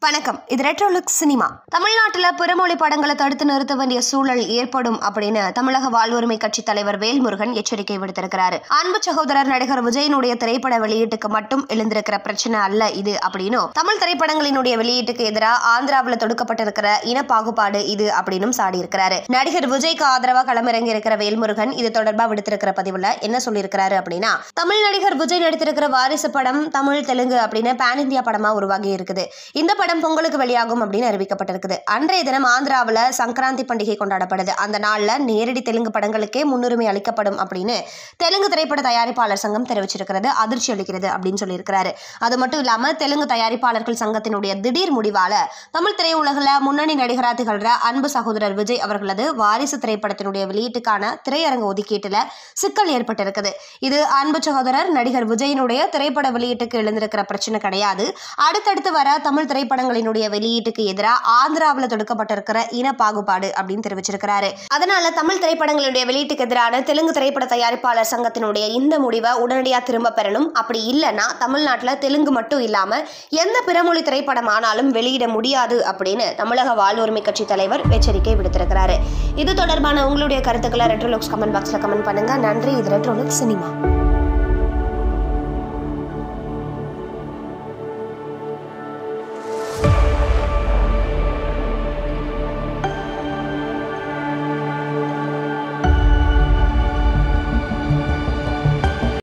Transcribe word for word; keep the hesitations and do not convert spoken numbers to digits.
வணக்கம். இது ரெட்ரோலுக்ஸ் சினிமா. தமிழ்நாட்டில் பிறமொழி படங்களை தடுத்து நிறுத்த வேண்டிய சூழல் ஏற்படும் அப்படின்னு தமிழக வாழ்வுரிமை கட்சி தலைவர் வேல்முருகன் எச்சரிக்கை விடுத்திருக்கிறாரு. அன்பு சகோதரர் நடிகர் விஜயனுடைய திரைப்பட வெளியீட்டுக்கு மட்டும் எழுந்திருக்கிற பிரச்சனை அல்ல இது அப்படின்னு, தமிழ் திரைப்படங்களினுடைய வெளியீட்டுக்கு எதிராக ஆந்திராவில் தொடுக்கப்பட்டிருக்கிற இன பாகுபாடு இது அப்படின்னு சாடி இருக்கிறாரு. நடிகர் விஜய்க்கு ஆதரவாக களமிறங்கி இருக்கிற வேல்முருகன் இது தொடர்பாக விடுத்திருக்கிற பதிவுல என்ன சொல்லியிருக்கிறாரு அப்படின்னா, தமிழ் நடிகர் விஜய் நடித்திருக்கிற வாரிசு படம் தமிழ் தெலுங்கு அப்படின்னு பேன் இந்தியா படமா உருவாகி இருக்குது. இந்த படம் பொங்கலுக்கு வெளியாகும் அப்படின்னு அறிவிக்கப்பட்டிருக்குது. அன்றைய தினம் ஆந்திராவில் சங்கராந்தி பண்டிகை கொண்டாடப்படுது. அந்த நாள்ல நேரடி தெலுங்கு படங்களுக்கே முன்னுரிமை அளிக்கப்படும் அப்படின்னு தெலுங்கு திரைப்பட தயாரிப்பாளர் சங்கம் தெரிவிச்சிருக்கிறது. அதிர்ச்சி அளிக்கிறது அப்படின்னு சொல்லியிருக்கிறாரு. அது மட்டும் இல்லாம தெலுங்கு தயாரிப்பாளர்கள் சங்கத்தினுடைய திடீர் முடிவால தமிழ் திரையுலகில் முன்னணி நடிகராக திகழ்ற அன்பு சகோதரர் விஜய் அவர்களது வாரிசு திரைப்படத்தினுடைய வெளியீட்டுக்கான திரையரங்கு ஒதுக்கீட்டுல சிக்கல் ஏற்பட்டிருக்குது. இது அன்பு சகோதரர் நடிகர் விஜயனுடைய திரைப்பட வெளியீட்டுக்கு எழுந்திருக்கிற பிரச்சனை கிடையாது. அடுத்தடுத்து வர தமிழ் திரைப்படங்களினுடைய வெளியீட்டுக்கு எதிராக ஆந்திராவில் தொடுக்கப்பட்டிருக்கிற இன பாகுபாடு அப்படின்னு தெரிவிச்சிருக்கிறாரு. அதனால தமிழ் திரைப்படங்களுடைய வெளியீட்டுக்கு எதிரான தெலுங்கு திரைப்பட தயாரிப்பாளர் சங்கத்தினுடைய இந்த முடிவை உடனடியாக திரும்ப பெறணும். அப்படி இல்லைன்னா தமிழ்நாட்டில் தெலுங்கு மட்டும் இல்லாம எந்த பிறமொழி திரைப்படம் ஆனாலும் வெளியிட முடியாது அப்படின்னு தமிழக வாழ்வுரிமை கட்சி தலைவர் எச்சரிக்கை விடுத்திருக்கிறாரு. இது தொடர்பான உங்களுடைய கருத்துக்களை ரெட்ரோலுக்ஸ் கமெண்ட் பாக்ஸ்ல கமெண்ட் பண்ணுங்க. நன்றி. இது ரெட்ரோலுக்ஸ் சினிமா.